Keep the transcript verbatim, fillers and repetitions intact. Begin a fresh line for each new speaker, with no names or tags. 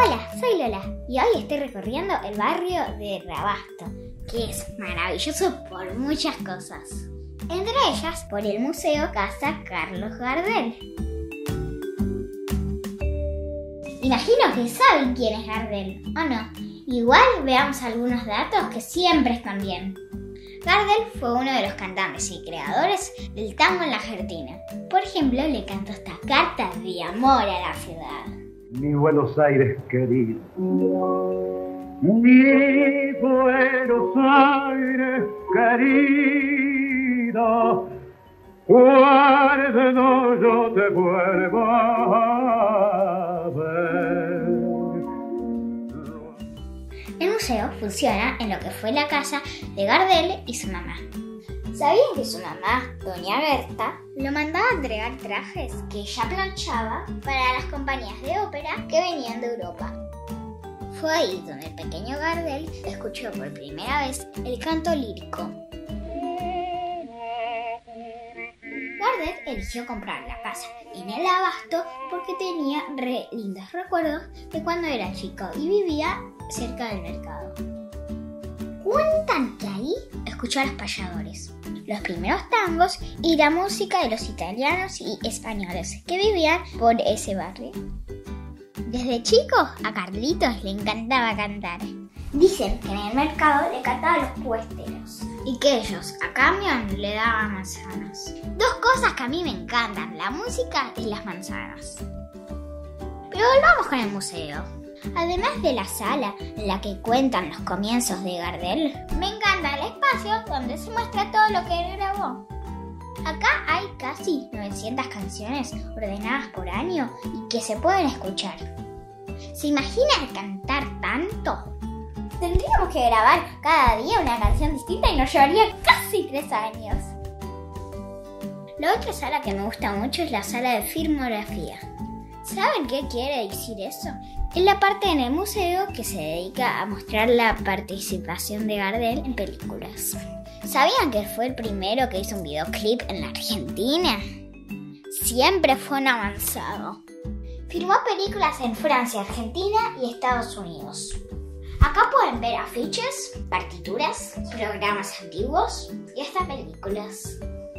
Hola, soy Lola y hoy estoy recorriendo el barrio de Rabasto, que es maravilloso por muchas cosas. Entre ellas, por el Museo Casa Carlos Gardel. Imagino que saben quién es Gardel, ¿o no? Igual veamos algunos datos que siempre están bien. Gardel fue uno de los cantantes y creadores del tango en la Argentina. Por ejemplo, le cantó esta carta de amor a la ciudad.
Mi Buenos Aires querido, mi Buenos Aires querido, cuando yo te vuelva a ver.
El museo funciona en lo que fue la casa de Gardel y su mamá. ¿Sabían que su mamá, doña Berta, lo mandaba a entregar trajes que ella planchaba para las compañías de ópera que venían de Europa? Fue ahí donde el pequeño Gardel escuchó por primera vez el canto lírico. Gardel eligió comprar la casa en el Abasto porque tenía re lindos recuerdos de cuando era chico y vivía cerca del mercado. Cuentan que ahí escuchó a los payadores, los primeros tangos y la música de los italianos y españoles que vivían por ese barrio. Desde chico a Carlitos le encantaba cantar. Dicen que en el mercado le cantaba a los puesteros y que ellos a cambio le daban manzanas. Dos cosas que a mí me encantan, la música y las manzanas. Pero volvamos con el museo. Además de la sala en la que cuentan los comienzos de Gardel, me encanta el espacio donde se muestra todo lo que él grabó. Acá hay casi novecientas canciones ordenadas por año y que se pueden escuchar. ¿Se imaginan cantar tanto? Tendríamos que grabar cada día una canción distinta y nos llevaría casi tres años. La otra sala que me gusta mucho es la sala de filmografía. ¿Saben qué quiere decir eso? Es la parte en el museo que se dedica a mostrar la participación de Gardel en películas. ¿Sabían que fue el primero que hizo un videoclip en la Argentina? Siempre fue un avanzado. Filmó películas en Francia, Argentina y Estados Unidos. Acá pueden ver afiches, partituras, programas antiguos y hasta películas.